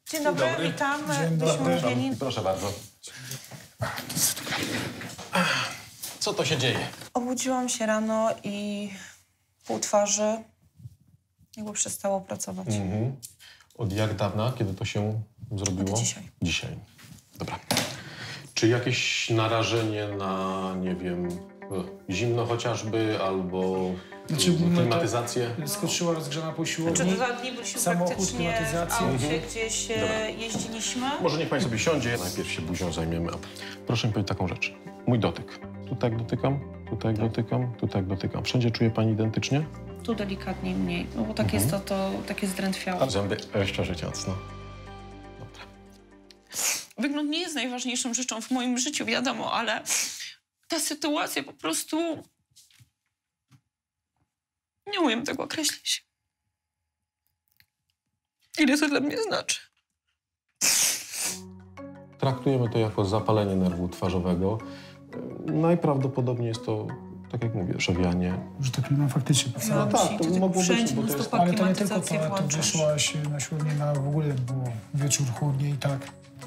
Dzień dobry, witam. Dzień Byśmy dobry. mówili... Proszę bardzo. Co to się dzieje? Obudziłam się rano i pół twarzy jakby przestało pracować. Od jak dawna, kiedy to się zrobiło? Od dzisiaj. Dzisiaj. Dobra. Czy jakieś narażenie na, nie wiem, zimno chociażby, albo klimatyzację? Skoczyła rozgrzana po siłowni. Znaczy 2 dni byliśmy Samochód, praktycznie w klimatyzacja. aucie, gdzieś jeździliśmy. Może niech pani sobie siądzie. Najpierw się buzią zajmiemy. Proszę mi powiedzieć taką rzecz. Mój dotyk. Tu tak dotykam, tu tak dotykam, tu tak dotykam. Wszędzie czuje pani identycznie? Tu delikatniej mniej, no bo tak jest to takie zdrętwiałe. A zęby szczerze ciąc, no. Dobra. Wygląd nie jest najważniejszą rzeczą w moim życiu, wiadomo, ale ta sytuacja po prostu... Nie umiem tego określić. Ile to dla mnie znaczy? Traktujemy to jako zapalenie nerwu twarzowego. Najprawdopodobniej jest to, tak jak mówię, przewijanie. Że to klima faktycznie powstała. No tak, to mogło być, wszędzie bo na to jest... stopach Ale to nie tylko klimatyzację to, to włączasz. wyszłaś na siłownię, w ogóle było wieczór chłodniej i tak.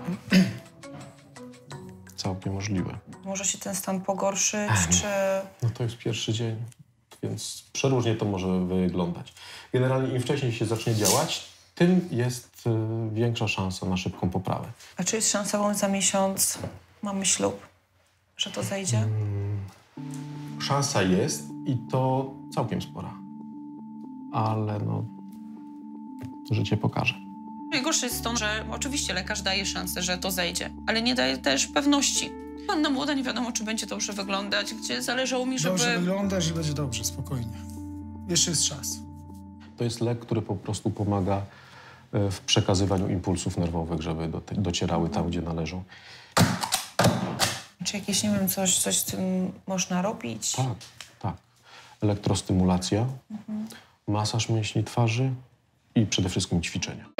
Całkiem możliwe. Może się ten stan pogorszyć, czy... No to jest pierwszy dzień, więc przeróżnie to może wyglądać. Generalnie im wcześniej się zacznie działać, tym jest większa szansa na szybką poprawę. A czy jest szansa, że za miesiąc mamy ślub? Że to zejdzie? Szansa jest i to całkiem spora. Ale no, życie pokaże. Najgorsze jest to, że oczywiście lekarz daje szansę, że to zejdzie, ale nie daje też pewności. Panna młoda, nie wiadomo, czy będzie dobrze wyglądać, gdzie zależało mi, żeby... Dobrze wyglądasz i będzie dobrze, spokojnie. Jeszcze jest czas. To jest lek, który po prostu pomaga w przekazywaniu impulsów nerwowych, żeby docierały tam, gdzie należą. Czy jakieś, nie wiem, coś z tym można robić? Tak, tak. Elektrostymulacja, masaż mięśni twarzy i przede wszystkim ćwiczenia.